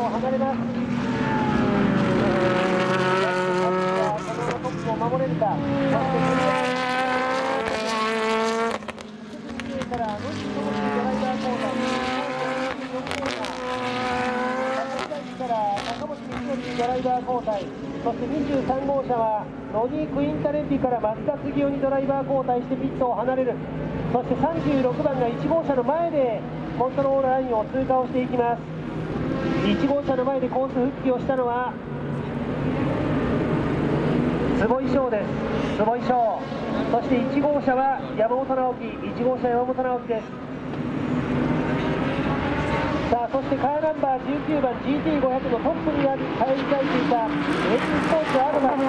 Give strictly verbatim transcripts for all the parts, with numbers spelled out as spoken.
を離れます。そのトップを守れるか。そしてから野口智樹ドライバー交代。から高本光則ドライバー交代。そしてにじゅうさん号車はロニー・クインタレッリから松田杉雄にドライバー交代してピットを離れる。そしてさんじゅうろくばんがいち号車の前でコントロールラインを通過をしていきます。いち号車の前でコース復帰をしたのは坪井翔です。坪井翔。そしていち号車は山本直樹。いち号車山本直樹です。さあ、そしてカーナンバーじゅうきゅうばん ジーティーごひゃく のトップに返り咲いていたエーススポーツアドバン。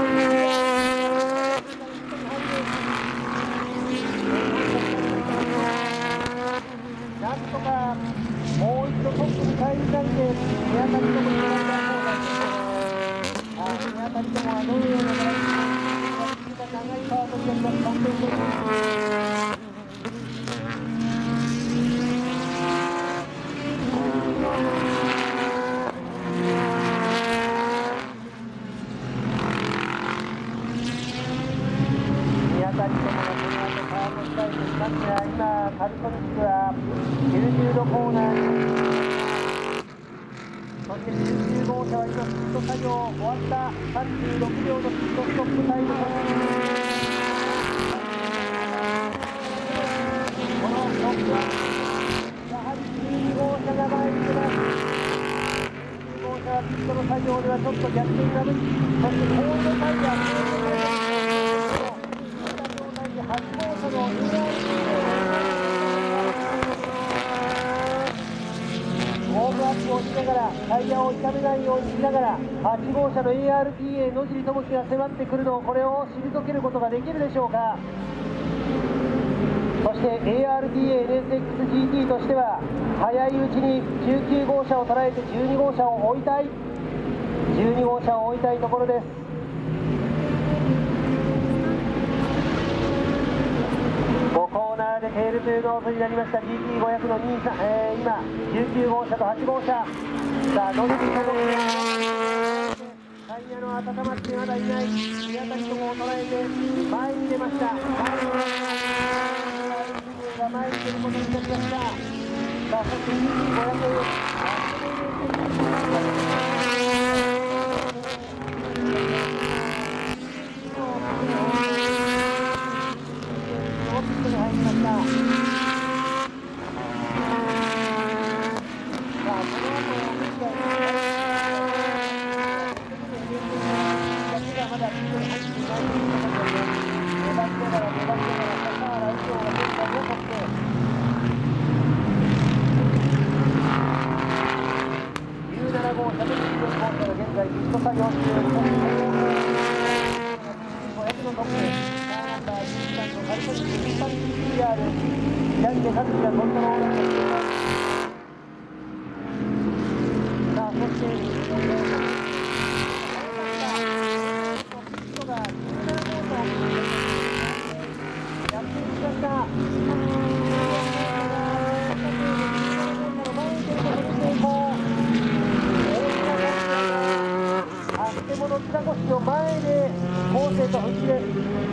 なんとかもう一度トップに返り咲いて宮崎ともにドライバー交代。ああ、宮崎ともはどのようなドライバーが長いパートになります。さんてんご。今、カルソニックはきゅうじゅうどコーナーに、そしてじゅうきゅう号車は今、ピット作業終わったさんじゅうろくびょうのピットストップタイム。このトップはやはりじゅうに号車が前に出ます。じゅうに号車はピットの作業ではちょっと逆転が無理。そしてコールドタイヤーはち号車のウォームアップをしながらタイヤを傷めないようにしながらはち号車の エーアールティーエー 野尻智樹が迫ってくるのをこれを退けることができるでしょうか。そして エーアールティーエー エヌエスエックスジーティー としては早いうちにじゅうきゅう号車を捉えてじゅうに号車を追いたいじゅうに号車を追いたいところです。ごコーナーでテールトゥーノーズになりました。 ジーティーごひゃく のにじゅうさん、えー、今じゅうきゅう号車とはち号車。さあ野口智樹タイヤの温まってまだいない宮崎ともを捉えて前に出ました。前が前に出ることになりました。さあそして ジーティーごひゃく左で各自がコントロールをしています。さあそしてピットがじゅうなな号車やっていきました。あってもの塚越の前で後世と復帰です。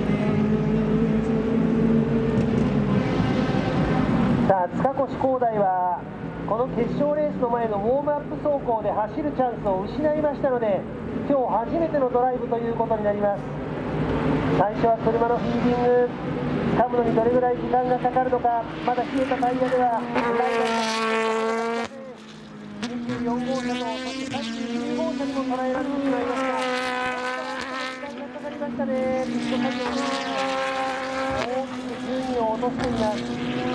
さあ塚越光大はこの決勝レースの前のウォームアップ走行で走るチャンスを失いましたので今日初めてのドライブということになります。最初は車のフィーディング掴むのにどれぐらい時間がかかるのか。まだ冷えたタイヤではにじゅうよん号車とそしてさんじゅうきゅう号車にも捉えられてしまいました。時間がかかりましたね。ピット作業で大きく順位を落としています。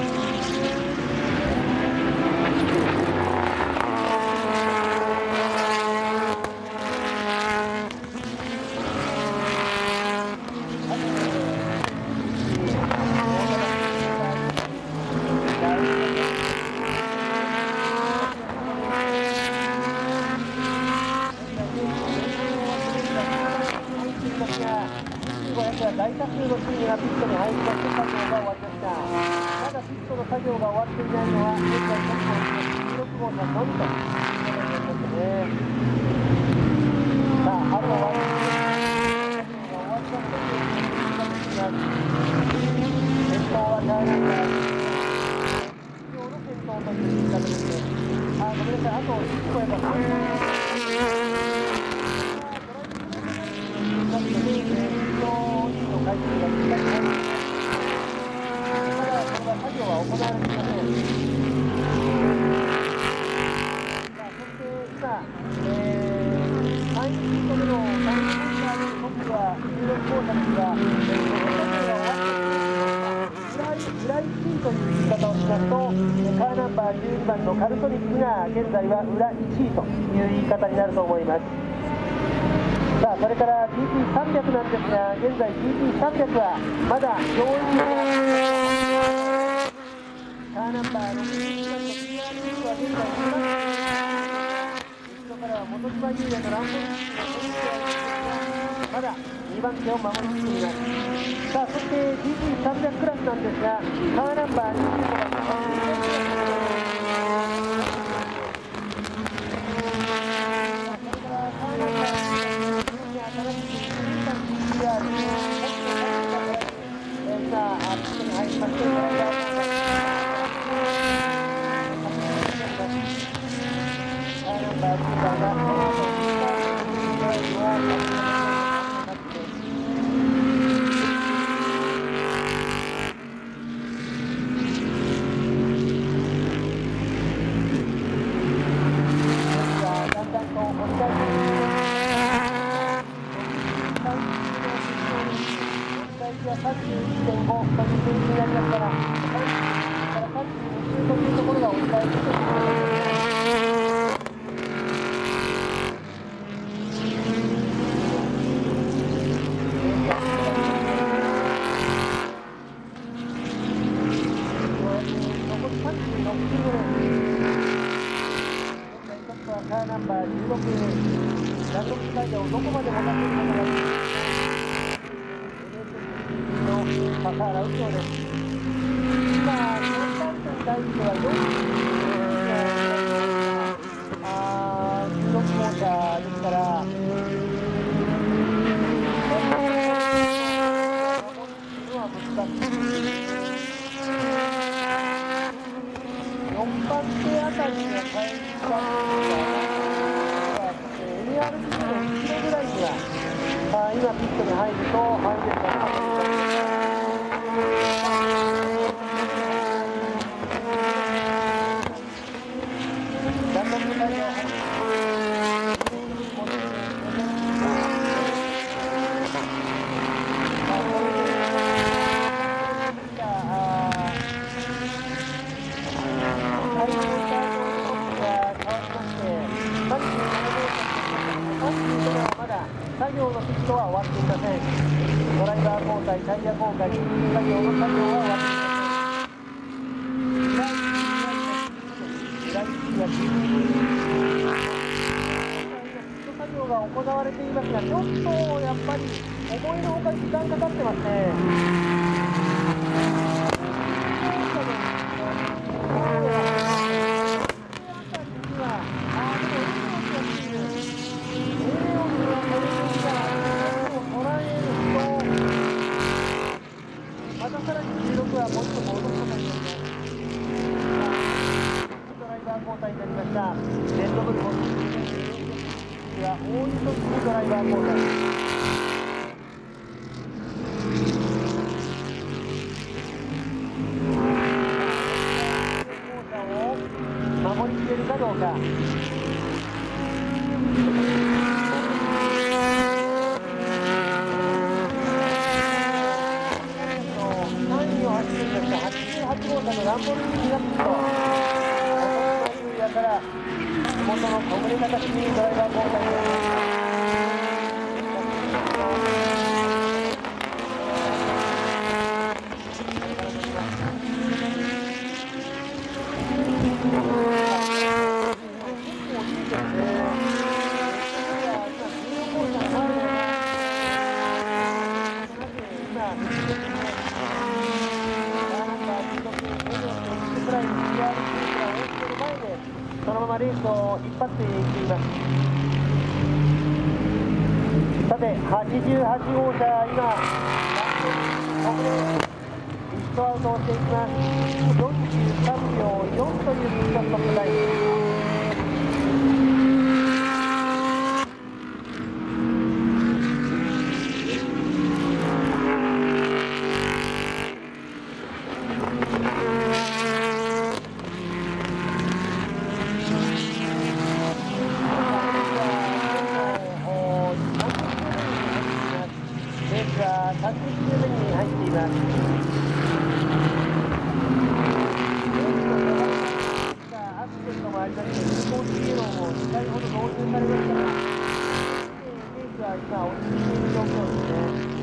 大多数のチームがピットに入りまして作業が終わりました。まだピットの作業が終わっていないのは現在トップのじゅうろく号車のみということになりましたね。 構やっぱドライブの回数が短くなり、まだこれは作業は行われていません。さあ、そして今、えー、さんシート目の第一コーナーのトップはじゅうろく号車ですが、えー、この作業が終わってフライシートという言い方をしますと、カーナンバーじゅうにばんのカルトニックが現在は裏いちいという言い方になると思います。さあ、それから ジーピーさんびゃく なんですが、現在 ジーピーさんびゃく はまだ上位カーナンバーろくじゅういちばんの ピーアールエス は現在にばん、後ろからは元島優也のランボルギーニのトリックはまだにばん手を守りきっています。さあ、そして ジーピーさんびゃく クラスなんですが、カーナンバーにじゅうごばんのさんじゅういってんごという数字になりますから、さんじゅうに周というところが折り返しということ残りさんじゅうろく周です。現在トップはカーナンバーじゅうろく、ダンロップタイヤをどこまで持たせることができるか。笠原右京です。今、よんばん手に対してはよんじゅうろく号車ですから、よんばん手あたりには返したんですが、エヌアールビー のいちキロぐらいには、あ今、ピットに入ると安全が確保されます。作業のピットは終わっていません。ドライバー交代、タイヤ交換、作業の作業は終わっていません。作業が行われていますが、ちょっとやっぱり思いのほか時間かかってますね。またさらにじゅうろくはもう一度戻すことになります。ドライバー交代になりました。レッドブルも次は大西にドライバー交代。守りきれるかどうか。はちじゅうはち号車のランボルギーニがピット、元の優也から元の小暮高式にドライバー交代です。そのままレースを引っ張っていっています。さて、はちじゅうはち号車、今、ピットアウトをしていきます。よんじゅうさんびょうよんというピットストップタイム。 はちじゅっきゅうめに入っています。アクシデントもありまして、スポーツイエローもにかいほど導入されましたが、レースは今、落ち着いている状況ですね。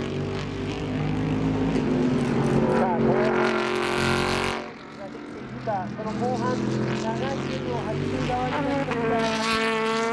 さあ、後半ができているか、その後半、長い距離を走る側になりました。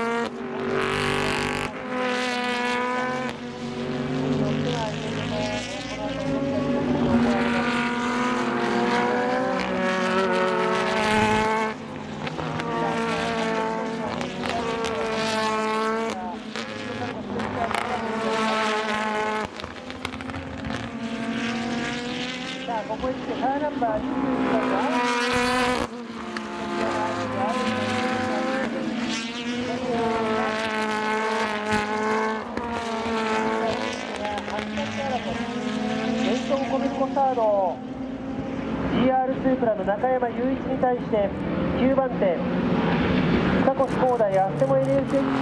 ここへ来てカーナンバーにじゅういちばんがレントンコメコサード ジーアール スープラの中山雄一に対してきゅうばん手塚越光大アステモ エヌエスエックス が迫ってい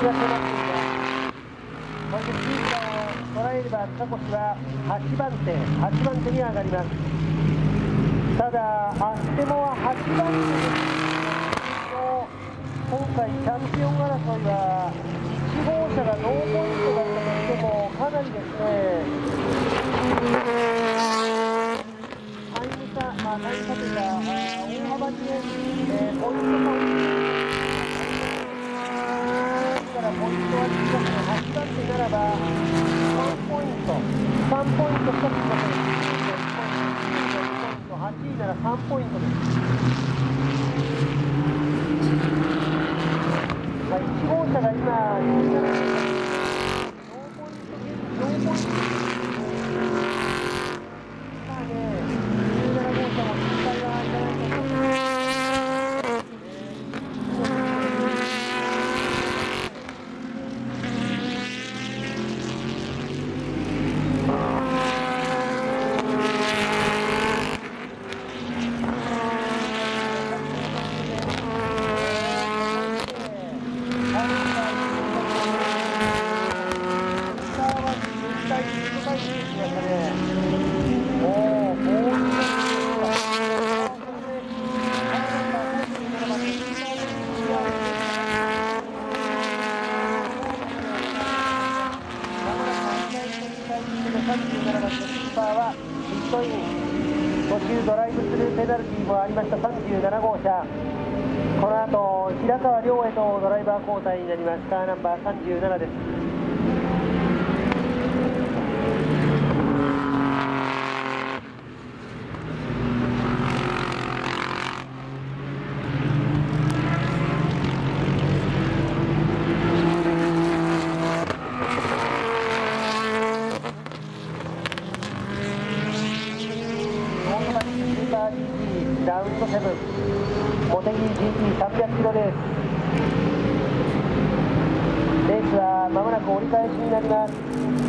た。そしてスープラを捉えれば塚越ははちばん手はちばん手に上がります。ただ、アステモははちばん手の今回チャンピオン争いはいち号車がノーポイントだったとしてもかなりですね、タイム差、まあ、タイム差というか大幅にね、えー、ポイント差をからポイントはつきますね。はちばん手ならばさんポイントさんポイントしかつきません。はちいならさんポイントです。まあ、いち号車が今じゅうななメートル、ノーポイントノーポイントまあね、じゅうなな号車も心配はいらないと思います。さんじゅうななばんのキーパーはピットイン、途中ドライブスルーペナルティーもありましたさんじゅうなな号車、この後平川亮へとドライバー交代になります。カーナンバーさんじゅうななです。ラウンドセブン茂木 ジーティーさんびゃくキロレースレースはまもなく折り返しになります。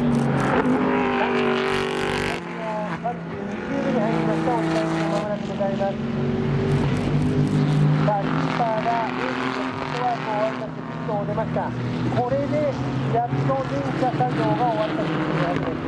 さんじゅうにきゅうめに入りました。折り返しをまもなく迎えます。さあキーパーがレースのピットワークを終わりましてピットを出ました。これでやっと全車作業が終わったというわけです。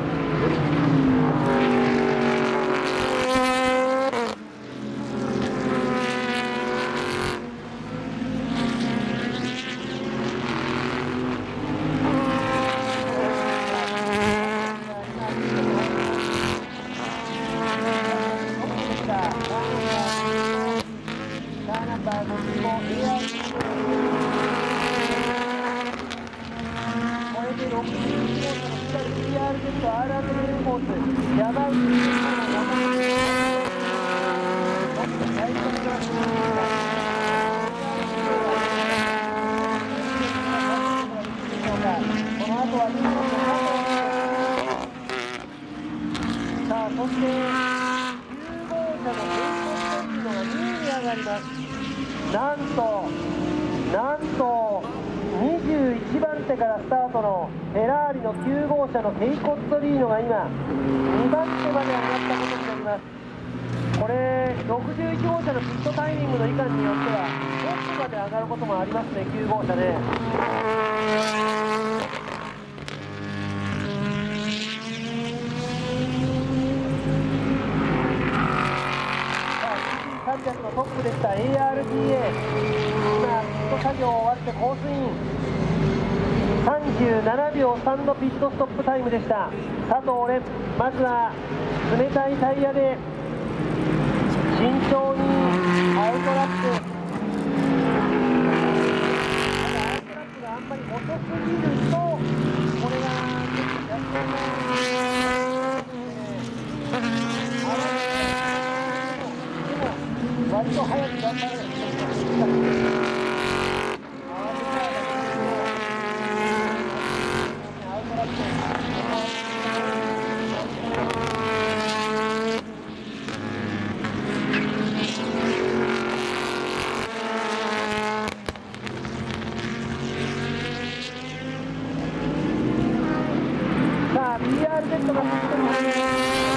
さあそしてきゅう号車の平行というのがにいに上がります。なんとなんとにじゅういちばん手からスタートのフェラーリのきゅう号車のケイコッツォリーノが今にばん手まで上がったことになります。これろくじゅういち号車のピットタイミングのいかんによってはトップまで上がることもありますね。きゅう号車ね。さプでした エーアールティーエー、 今ピット作業を終わってコースイン、さんじゅうななびょうさんのピットストップタイムでした。佐藤蓮、まずは冷たいタイヤで慎重にアウトラップ、ただアウトラップがあんまり遅すぎるとこれがちょっと逆走が割と早く頑張れる。さあ ビーアールゼット がピットに入ります。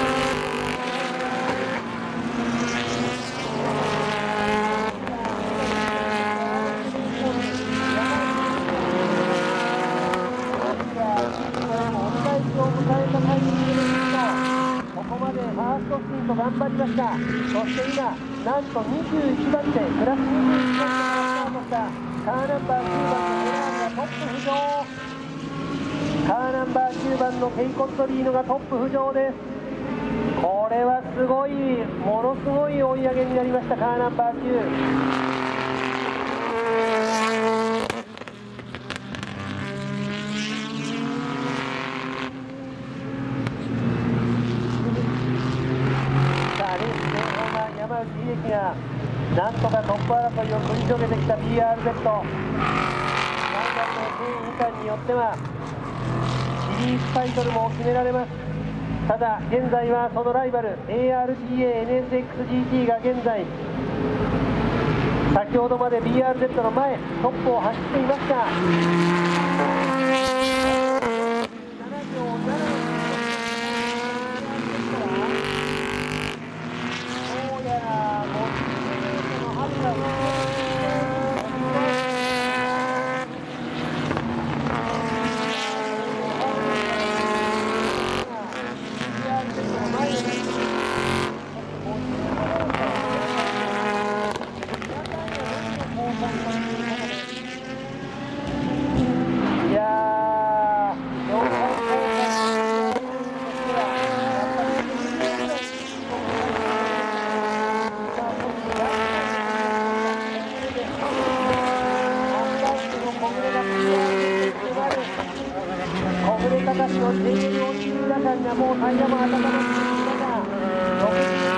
頑張りました。そして今なんとにじゅういちばん手、プラスにじゅういちばん手からスタートしたカーナンバーきゅうばんのエラーがトップ浮上。カーナンバーきゅうばんのケイコットリーノがトップ浮上です。これはすごい、ものすごい追い上げになりました。カーナンバーきゅう、山内英樹がなんとかトップ争いを繰り広げてきた ビーアールゼット、ライバルの順位以下によってはシリーズタイトルも決められます。ただ現在はそのライバル エーアールティーエーエヌエスエックスジーティー が現在先ほどまで ビーアールゼット の前トップを走っていました。小暮隆の ジェイエル を中打間がもうタイヤも温まっている中、ろくじゅう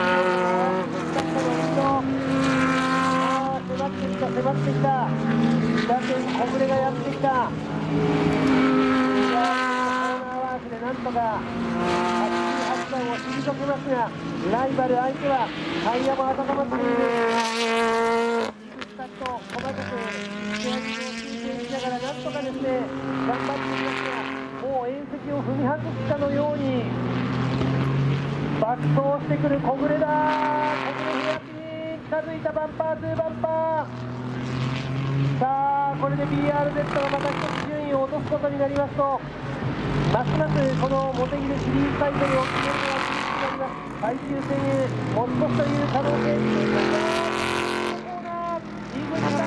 あー迫ってきた迫ってきた打線小暮がやってきた。いやーコーナーワークでなんとかはちじゅうはちばんを退けますが、ライバル相手はタイヤも温まっている。スタッと細かく仕上げを修正しながらなんとかですね頑張っていますが、もう縁石を踏み外したのように爆走してくる小暮だ。小暮ヘアピン近づいた、バンパーツーバンパー。さあこれで ビーアールゼット がまた一つ順位を落とすことになりますと、ますますこの茂木でシリーズタイトルを決めるのは厳しくなります。最終戦へ持ち越しという可能性になります。小暮が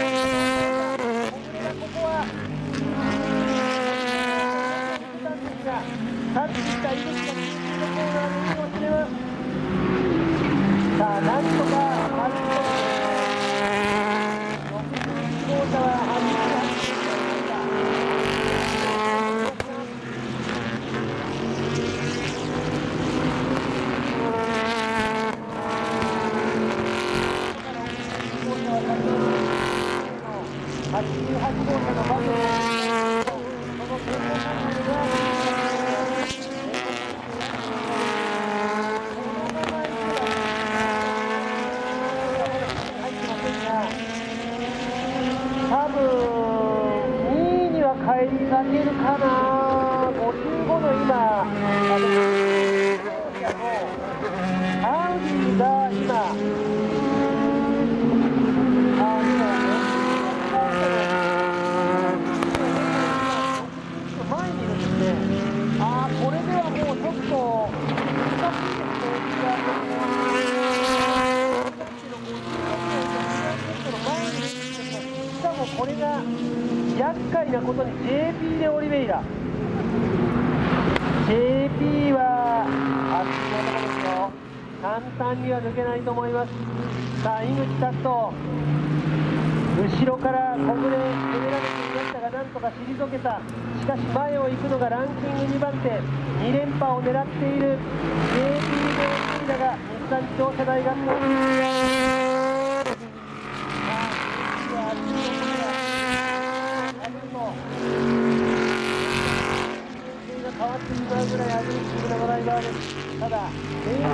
ここはタッチした井口がにじゅうのコーナーでリードを締めます。さあなんとかはちとろくじゅういち号車ははちじゅうはちになりました。はちじゅうはち号車のバトル、その天皇カップでは多分にいには返り咲けるかな。ごじゅうごの今アウディが今前にいるんですね。あーこれではもうちょっと難しいですね。 きなことに ジェーピー でオリベイラ、 ジェーピー は熱い男ですよ。簡単には抜けないと思います。さあ井口拓人、後ろから小暮攻められていましたがなんとか退けた。しかし前を行くのがランキングにばん手、に連覇を狙っている ジェーピー でオリベイラが日産自動車大学の変わってしまうぐらいアグレッシブなドライバーです。ただ、レース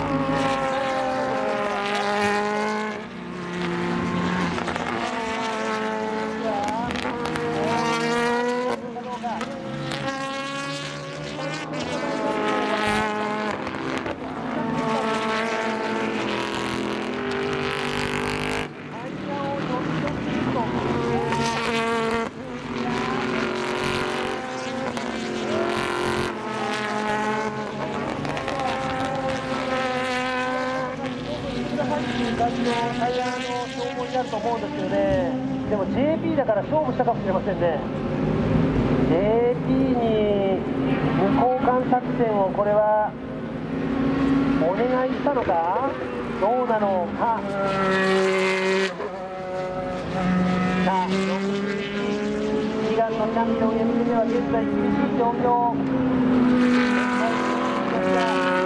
タイヤの消耗になると思うんですけどね。でも ジェーピー だから勝負したかもしれませんね。 ジェーピー に無交換作戦をこれはお願いしたのかどうなのか。さあ悲願のチャンピオンへ向けては現在厳しい状況。